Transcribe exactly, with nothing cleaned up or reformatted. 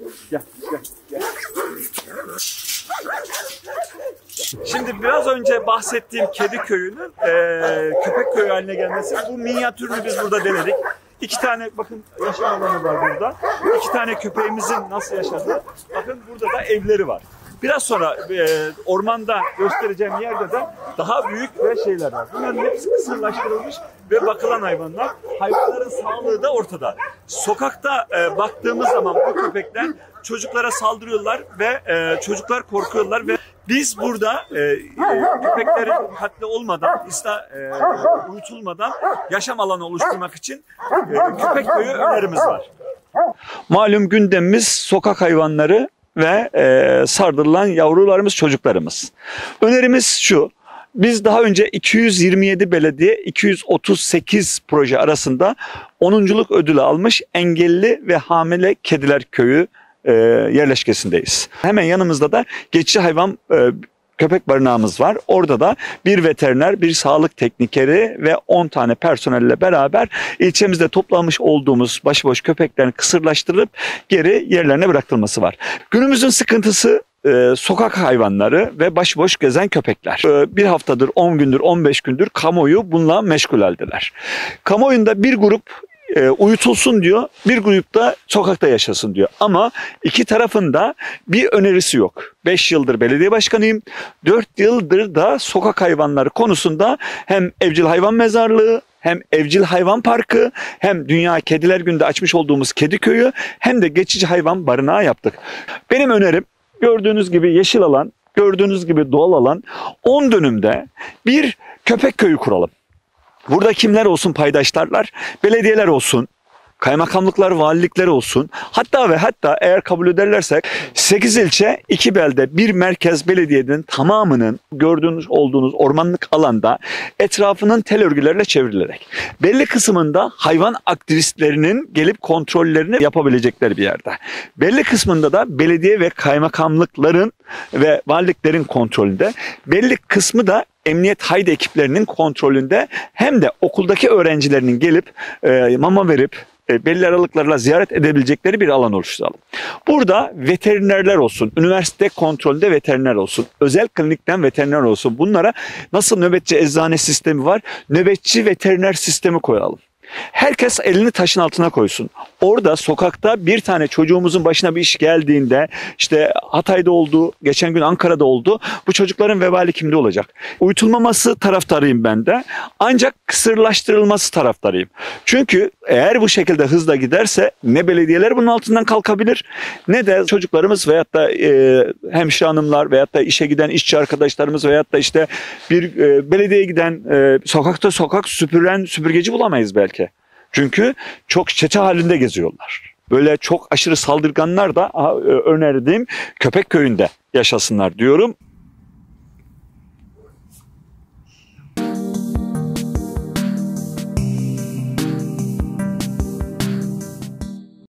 Gel, gel, gel. Şimdi biraz önce bahsettiğim kedi köyünün e, köpek köyü haline gelmesi, bu minyatürünü biz burada denedik. İki tane bakın yaşam alanı var burada. İki tane köpeğimizin nasıl yaşadığı. Bakın burada da evleri var. Biraz sonra e, ormanda göstereceğim yerde de daha büyük ve şeyler var. Bunların hepsi kısırlaştırılmış ve bakılan hayvanlar. Hayvanların sağlığı da ortada. Sokakta e, baktığımız zaman bu köpekler çocuklara saldırıyorlar ve e, çocuklar korkuyorlar ve biz burada e, e, köpeklerin katli olmadan, ista, e, uyutulmadan yaşam alanı oluşturmak için e, köpek köyü önerimiz var. Malum gündemimiz sokak hayvanları ve e, sardırılan yavrularımız, çocuklarımız. Önerimiz şu: biz daha önce iki yüz yirmi yedi belediye, iki yüz otuz sekiz proje arasında onunculuk ödülü almış engelli ve hamile kediler köyü e, yerleşkesindeyiz. Hemen yanımızda da geçici hayvan e, köpek barınağımız var. Orada da bir veteriner, bir sağlık teknikeri ve on tane personelle beraber ilçemizde toplamış olduğumuz başıboş köpeklerin kısırlaştırılıp geri yerlerine bırakılması var. Günümüzün sıkıntısı e, sokak hayvanları ve başıboş gezen köpekler. E, bir haftadır, on gündür, on beş gündür kamuoyu bununla meşgul haldeler. Kamuoyunda bir grup E, uyutulsun diyor, bir grupta sokakta yaşasın diyor. Ama iki tarafında bir önerisi yok. beş yıldır belediye başkanıyım. dört yıldır da sokak hayvanları konusunda hem evcil hayvan mezarlığı, hem evcil hayvan parkı, hem Dünya Kediler Günü'nde açmış olduğumuz kedi köyü, hem de geçici hayvan barınağı yaptık. Benim önerim, gördüğünüz gibi yeşil alan, gördüğünüz gibi doğal alan, on dönümde bir köpek köyü kuralım. Burada kimler olsun paydaşlarlar? Belediyeler olsun, kaymakamlıklar, valilikler olsun. Hatta ve hatta eğer kabul ederlerse sekiz ilçe, iki belde, bir merkez belediyenin tamamının gördüğünüz olduğunuz ormanlık alanda etrafının tel örgülerle çevrilerek belli kısmında hayvan aktivistlerinin gelip kontrollerini yapabilecekleri bir yerde. Belli kısmında da belediye ve kaymakamlıkların ve valiliklerin kontrolünde. Belli kısmı da emniyet haydi ekiplerinin kontrolünde, hem de okuldaki öğrencilerinin gelip e, mama verip e, belli aralıklarla ziyaret edebilecekleri bir alan oluşturalım. Burada veterinerler olsun, üniversite kontrolünde veteriner olsun, özel klinikten veteriner olsun. Bunlara nasıl nöbetçi eczane sistemi var, nöbetçi veteriner sistemi koyalım. Herkes elini taşın altına koysun. Orada sokakta bir tane çocuğumuzun başına bir iş geldiğinde, işte Hatay'da oldu, geçen gün Ankara'da oldu, bu çocukların vebali kimde olacak? Uyutulmaması taraftarıyım ben de, ancak kısırlaştırılması taraftarıyım. Çünkü eğer bu şekilde hızla giderse ne belediyeler bunun altından kalkabilir, ne de çocuklarımız veyahut da e, hemşire hanımlar veyahut da işe giden işçi arkadaşlarımız veyahut da işte bir e, belediyeye giden e, sokakta sokak süpüren süpürgeci bulamayız belki. Çünkü çok çete halinde geziyorlar. Böyle çok aşırı saldırganlar da önerdiğim köpek köyünde yaşasınlar diyorum.